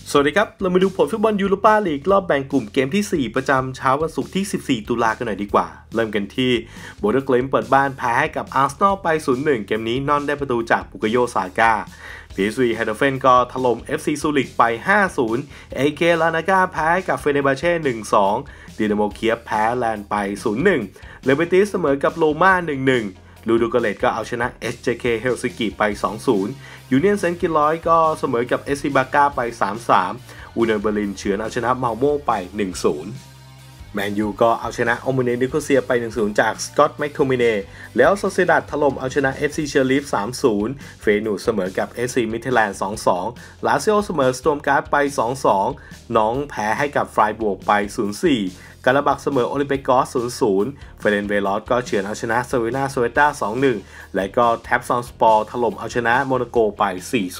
สวัสดีครับเรามาดูผลฟุตบอลยูโรปาลีกรอบแบ่งกลุ่มเกมที่ 4 ประจำเช้าวันศุกร์ที่ 14 ตุลากันหน่อยดีกว่าเริ่มกันที่โบเดอร์เกลมเปิดบ้านแพ้ให้กับอาร์เซนอลไป 0-1 เกมนี้นอนได้ประตูจากบุกโยซาก้า PSV ไฮเดอร์เฟนก็ถล่ม FC ซูริกไป 5-0 AK ลานาก้าแพ้กับเฟเนบาเช่ 1-2 ดินาโมเคียฟแพ้แลนด์ไป 0-1 เลเบติสเสมอกับโรม่า 1-1 ลูดูโกเลตก็เอาชนะ SJK เฮลซิงกิไป 2-0 ยูเนียนเซนต์กิลร้อยก็เสมอกับ SC บาก้าไป 3-3 อูเนเบอร์ลินเฉือนเอาชนะเมาโม่ไป 1-0 แมนยูก็เอาชนะโอมูเนนิโคเซียไป 1-0 จากสกอตต์แมคโทมิเน่แล้วโซเซดัดถล่มเอาชนะ FC เชอร์ลีฟ 3-0 เฟนูเสมอกับ SC มิดเทแลนด์ 2-2 ลาซิโอเสมอสโตรมการ์ดไป 2-2 น้องแพ้ให้กับไฟบวกไป 0-4 กาลาบักเสมอโอลิมปิกอส 0-0 เฟเรนเวลอสก็เฉือนเอาชนะเซวินาโซเวต้า 2-1 และก็แท็บซอนสปอร์ถล่มเอาชนะโมนาโกไป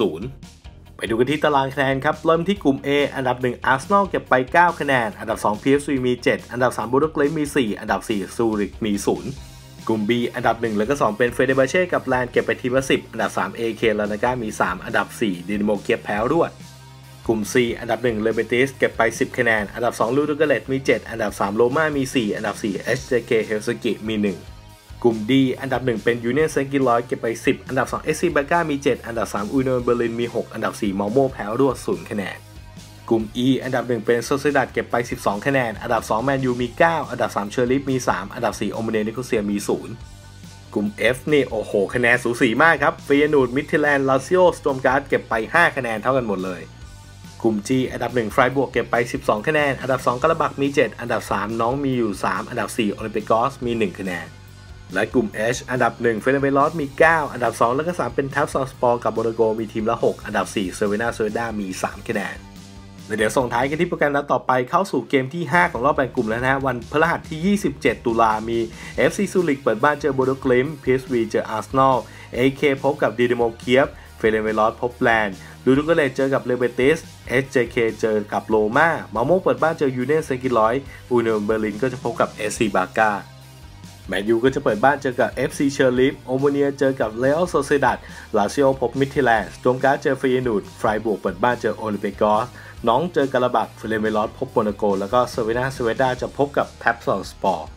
4-0 ไปดูกันที่ตารางคะแนนครับเริ่มที่กลุ่ม A อันดับ 1 อาร์เซนอลเก็บไป 9 คะแนนอันดับ 2 PSV มี 7 อันดับ 3 บูโดเกลมมี 4 อันดับ 4 ซูริกมี 0 กลุ่ม B อันดับ 1 และก็ 2 เป็นเฟเดบาเช่กับแลนด์เก็บไปทีมละ 10 อันดับ 3 AK ลานาก้ามี 3 อันดับ 4 ดินาโมเคียฟแพ้รวดกลุ่ม C อันดับ 1 เลเบติสเก็บไป 10 คะแนนอันดับ 2 ลูดูโกเลตมี 7 อันดับ 3 โรม่ามี 4 อันดับ 4 SJK เฮลซิงกิมี 1 กลุ่ม D อันดับ 1 เป็นยูเนียนเซนต์กิลร้อยเก็บไป 10 อันดับ 2 SC บาก้ามี 7 อันดับ 3 อูเนเบอร์ลินมี 6 อันดับ 4 เมาโม่แพ้รวด 0 คะแนนกลุ่ม E อันดับ 1 เป็นโซเซดัดเก็บไป 12 คะแนนอันดับ 2 แมนยูมี 9 อันดับ 3 เชอร์ลีฟมี 3 อันดับ 4 โอมูเนนิโคเซียมี 0 กลุ่ม F นี่โอ้โหคะแนนสูสีมากครับเฟยนูดมิดเทแลนด์ลาซิโอสโตรมการ์ดเก็บไป 5 คะแนนเท่ากันหมดเลยกลุ่ม G อันดับ 1 ไฟบวกเก็บไป 12 คะแนนอันดับ 2 กาลาบักมี 7 อันดับ 3 น้องมีอยู่ 3 อันดับ 4 โอลิมปิกอสมี 1 คะแนนและกลุ่ม H อันดับ 1 เฟเนเวลอสมี 9 อันดับ 2 และก็ 3 เป็นทับซอนสปอร์กับโมนาโกมีทีมละ 6 อันดับ 4 เซเวนาโซด้ามี 3 คะแนนเดี๋ยวส่งท้ายกันที่โปรแกรมนัดต่อไปเข้าสู่เกมที่ 5 ของรอบแบ่งกลุ่มแล้วนะวันพฤหัสที่ 27 ตุลามี FC ซูริกเปิดบ้านเจอโบโดเกลม PSV เจออาร์เซนอล AK พบกับดินาโมเคียฟเฟเรนเวลอสพบแลนด์ลูดูโกเลตเจอกับเลเบติส SJK เจอกับโรม่ามาโม่เปิดบ้านเจอยูเนียนเซนต์กิลร้อยอูเนเบอร์ลินก็จะพบกับ SC บาก้าแมนยูก็จะเปิดบ้านเจอกับ FC เชอร์ลีฟโอโมเนียเจอกับเรอัลโซเซดัดลาซิโอพบมิดเทแลนด์สโตรมการ์ดเจอเฟยนูดไฟบวกเปิดบ้านเจอโอลิมปิกอสน้องเจอกาลาบักเฟเรนเวลอสพบโมนาโกแล้วก็เซเวนาสเวด้าจะพบกับแท็บซอนสปอร์